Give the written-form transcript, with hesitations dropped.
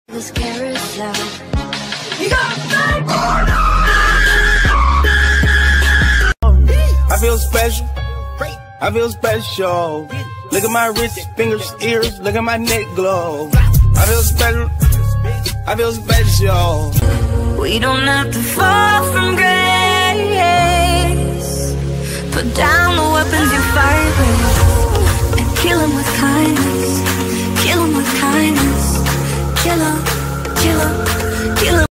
This carousel. I feel special. I feel special. Look at my wrist, fingers, ears. Look at my neck glow. I feel special. I feel special. We don't have to fall from grace. Put down the weapons